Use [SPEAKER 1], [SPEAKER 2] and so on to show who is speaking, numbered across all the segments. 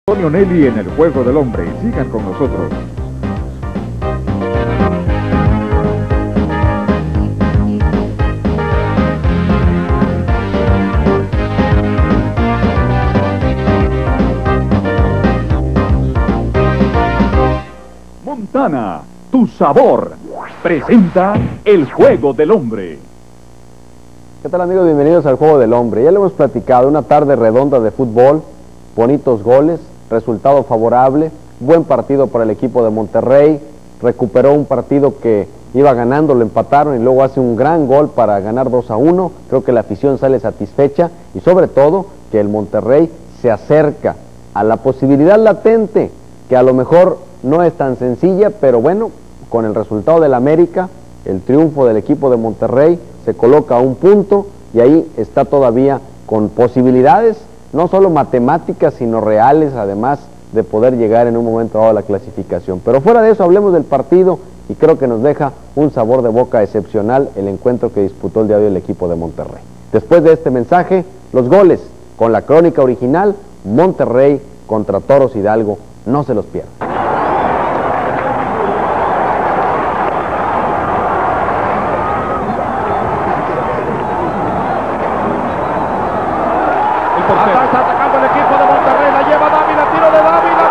[SPEAKER 1] Antonio Nelly en el Juego del Hombre. Sigan con nosotros. Montana, tu sabor, presenta el Juego del Hombre.
[SPEAKER 2] ¿Qué tal, amigos? Bienvenidos al Juego del Hombre. Ya lo hemos platicado, una tarde redonda de fútbol, bonitos goles, resultado favorable, buen partido para el equipo de Monterrey, recuperó un partido que iba ganando, lo empataron y luego hace un gran gol para ganar 2-1, creo que la afición sale satisfecha y sobre todo que el Monterrey se acerca a la posibilidad latente, que a lo mejor no es tan sencilla, pero bueno, con el resultado del América, el triunfo del equipo de Monterrey, se coloca a un punto y ahí está todavía con posibilidades, no solo matemáticas, sino reales, además de poder llegar en un momento dado a la clasificación. Pero fuera de eso, hablemos del partido y creo que nos deja un sabor de boca excepcional el encuentro que disputó el día de hoy el equipo de Monterrey. Después de este mensaje, los goles con la crónica original, Monterrey contra Toros Hidalgo, no se los pierdan.
[SPEAKER 3] Está atacando el equipo de Monterrey, la lleva Dávila, tiro de Dávila,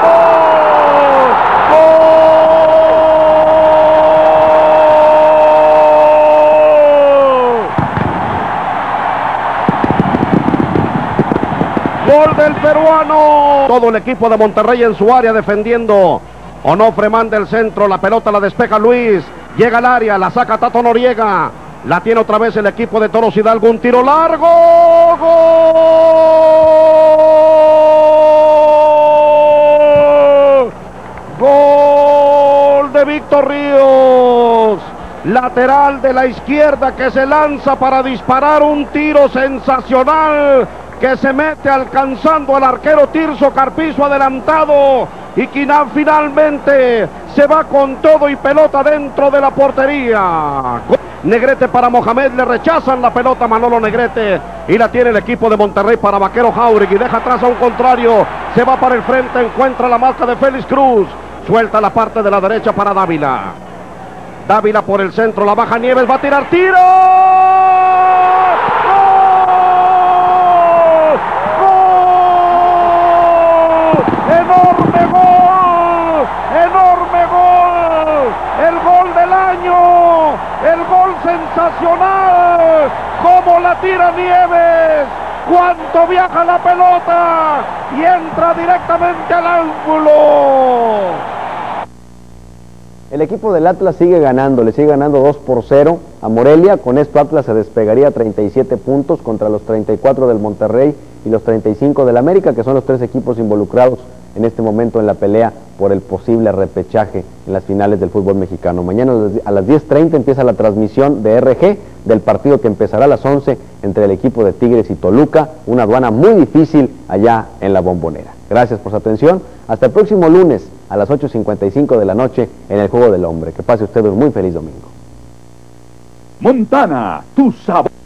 [SPEAKER 3] ¡gol! ¡Gol del peruano! Todo el equipo de Monterrey en su área defendiendo. Onofre manda el centro, la pelota la despeja Luis, llega al área, la saca Tato Noriega. La tiene otra vez el equipo de Toros Hidalgo, un tiro largo, ¡gol! ¡Gol de Víctor Ríos! Lateral de la izquierda que se lanza para disparar un tiro sensacional que se mete alcanzando al arquero Tirso Carpizo adelantado y Quinán finalmente se va con todo y pelota dentro de la portería. Negrete para Mohamed, le rechazan la pelota Manolo Negrete y la tiene el equipo de Monterrey para Vaquero Jauregui, deja atrás a un contrario, se va para el frente, encuentra la marca de Félix Cruz, suelta la parte de la derecha para Dávila. Dávila por el centro, la baja Nieves, va a tirar tiro. ¡Enorme gol! ¡Enorme gol! ¡El gol del año! ¡El gol sensacional! ¡Cómo la tira Nieves! ¡Cuánto viaja la pelota! Y entra directamente al ángulo.
[SPEAKER 2] El equipo del Atlas sigue ganando, le sigue ganando 2-0 a Morelia. Con esto Atlas se despegaría a 37 puntos contra los 34 del Monterrey y los 35 del América, que son los tres equipos involucrados en este momento en la pelea por el posible repechaje en las finales del fútbol mexicano. Mañana a las 10:30 empieza la transmisión de RG del partido que empezará a las 11 entre el equipo de Tigres y Toluca, una aduana muy difícil allá en la Bombonera. Gracias por su atención, hasta el próximo lunes a las 8:55 de la noche en el Juego del Hombre. Que pase usted un muy feliz domingo.
[SPEAKER 1] Montana, tu sabor.